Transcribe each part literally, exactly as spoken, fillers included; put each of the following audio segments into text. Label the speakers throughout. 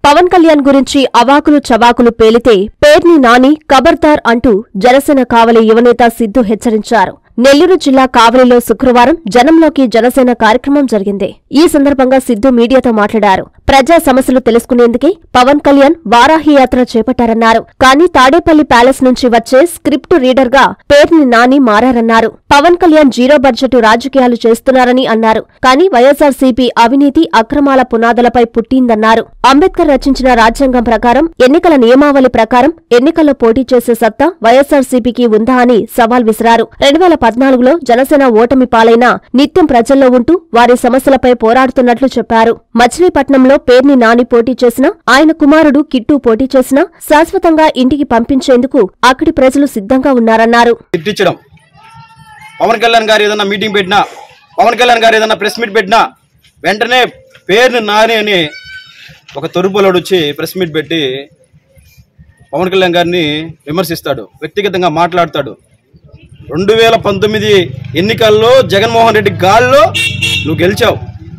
Speaker 1: పవన్ కళ్యాణ్ గురించి అవాకులు చవాకులు పేలితే పేర్ని నాని ఖబర్దార్ అంటూ జనసేన కావలి యువనేత సిద్ధు హెచ్చరించారు. నెల్లూరు జిల్లా కావలిలో శుక్రవారం జనంలోకి జనసేన కార్యక్రమం జరిగింది. ఈ సందర్భంగా సిద్ధు మీడియాతో మాట్లాడారు. ప్రజా సమస్యలు తెలుసుకునేందుకే పవన్ కళ్యాణ్ వారాహి యాత్ర చేపట్టారన్నారు. కానీ తాడేపల్లి ప్యాలెస్ నుంచి వచ్చే స్క్రిప్ట్ రీడర్ గా పేర్ని నాని మారారన్నారు. పవన్ కళ్యాణ్ జీరో బడ్జెట్ రాజకీయాలు చేస్తున్నారని అన్నారు. కానీ వైఎస్ఆర్సీపీ అవినీతి అక్రమాల పునాదులపై పుట్టిందన్నారు. అంబేద్కర్ రచించిన రాజ్యాంగం ప్రకారం ఎన్నికల నియమావళి ప్రకారం ఎన్నికల్లో పోటీ చేసే సత్తా వైఎస్ఆర్సీపీకి ఉందా అని సవాల్ విసిరారు. రెండు వేల పద్నాలుగులో జనసేన ఓటమి పాలైనా నిత్యం ప్రజల్లో ఉంటూ వారి సమస్యలపై పోరాడుతున్నట్లు చెప్పారు. మచిలీపట్నంలో పేర్ని నాని పోటీ చేసినా, ఆయన కుమారుడు కిట్టు పోటీ చేసినా శాశ్వతంగా ఇంటికి పంపించేందుకు అక్కడి ప్రజలు సిద్ధంగా ఉన్నారన్నారు.
Speaker 2: పవన్ కళ్యాణ్ గారు ఏదన్నా మీటింగ్ పెట్టినా, పవన్ కళ్యాణ్ గారు ఏదన్నా ప్రెస్ మీట్ పెట్టినా వెంటనే పేర్ని నాని అని ఒక తొరుపులోడు వచ్చి ప్రెస్ మీట్ పెట్టి పవన్ కళ్యాణ్ గారిని విమర్శిస్తాడు, వ్యక్తిగతంగా మాట్లాడతాడు. రెండు వేల పంతొమ్మిది ఎన్నికల్లో జగన్మోహన్ రెడ్డి గాల్లో నువ్వు గెలిచావు.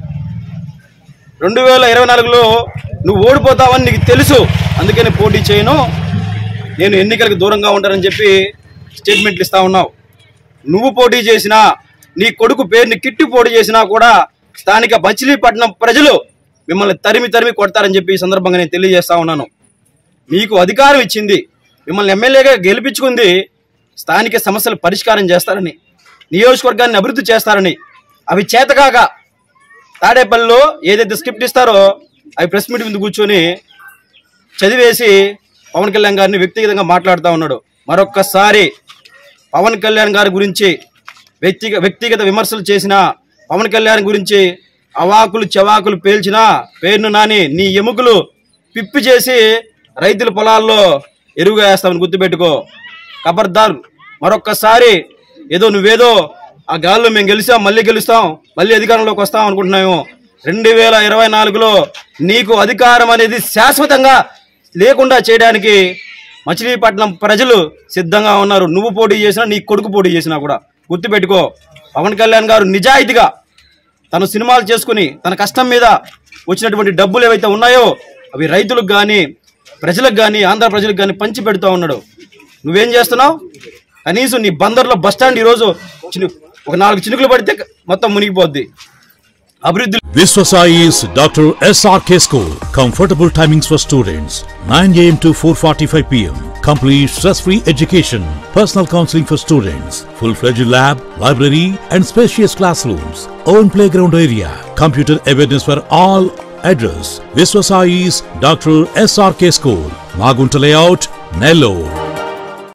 Speaker 2: రెండు వేల ఇరవై నాలుగులో నువ్వు ఓడిపోతావని నీకు తెలుసు, అందుకని పోటీ చేయను, నేను ఎన్నికలకు దూరంగా ఉంటానని చెప్పి స్టేట్మెంట్లు ఇస్తా ఉన్నావు. నువ్వు పోటీ చేసినా, నీ కొడుకు పేరుని కిట్టు పోటీ చేసినా కూడా స్థానిక మచిలీపట్నం ప్రజలు మిమ్మల్ని తరిమి తరిమి కొడతారని చెప్పి ఈ సందర్భంగా నేను తెలియజేస్తా ఉన్నాను. మీకు అధికారం ఇచ్చింది, మిమ్మల్ని ఎమ్మెల్యేగా గెలిపించుకుంది స్థానిక సమస్యలు పరిష్కారం చేస్తారని, నియోజకవర్గాన్ని అభివృద్ధి చేస్తారని. అవి చేతకాక తాడేపల్లిలో ఏదైతే స్క్రిప్ట్ ఇస్తారో అవి ప్రెస్ మీట్ ముందు కూర్చొని చదివేసి పవన్ కళ్యాణ్ గారిని వ్యక్తిగతంగా మాట్లాడుతూ ఉన్నాడు. మరొక్కసారి పవన్ కళ్యాణ్ గారి గురించి వ్యక్తిగ వ్యక్తిగత విమర్శలు చేసిన, పవన్ కళ్యాణ్ గురించి అవాకులు చవాకులు పేల్చిన పేరును నాని నీ ఎముకలు పిప్పి చేసి రైతుల పొలాల్లో ఎరువుగా వేస్తామని గుర్తుపెట్టుకో. ఖబర్దార్, మరొక్కసారి ఏదో నువ్వేదో ఆ గాల్లో మేము గెలిచాం, మళ్ళీ గెలుస్తాం, మళ్ళీ అధికారంలోకి వస్తాం అనుకుంటున్నాము. రెండు వేల ఇరవై నాలుగులో నీకు అధికారం అనేది శాశ్వతంగా లేకుండా చేయడానికి మచిలీపట్నం ప్రజలు సిద్ధంగా ఉన్నారు. నువ్వు పోటీ చేసినా, నీ కొడుకు పోటీ చేసినా కూడా గుర్తుపెట్టుకో. పవన్ కళ్యాణ్ గారు నిజాయితీగా తను సినిమాలు చేసుకుని తన కష్టం మీద వచ్చినటువంటి డబ్బులు ఏవైతే ఉన్నాయో అవి రైతులకు కానీ ప్రజలకు కానీ ఆంధ్ర ప్రజలకు కానీ పంచి పెడుతూ ఉన్నాడు. నువ్వేం చేస్తున్నావు? కనీసం నీ బందర్లో బస్టాండ్ ఈరోజు ఒక నాలుగు చినుకులు పడితే మొత్తం మునిగిపోద్ది. అభివృద్ధి.
Speaker 3: Viswasai's Doctor S R K School. Comfortable timings for students. nine a m to four forty-five p m Complete stress-free education. Personal counseling for students. Full-fledged lab, library and spacious classrooms. Own playground area. Computer awareness for all. Address: Viswasai's Doctor S R K School. Magunta Layout, Nellore.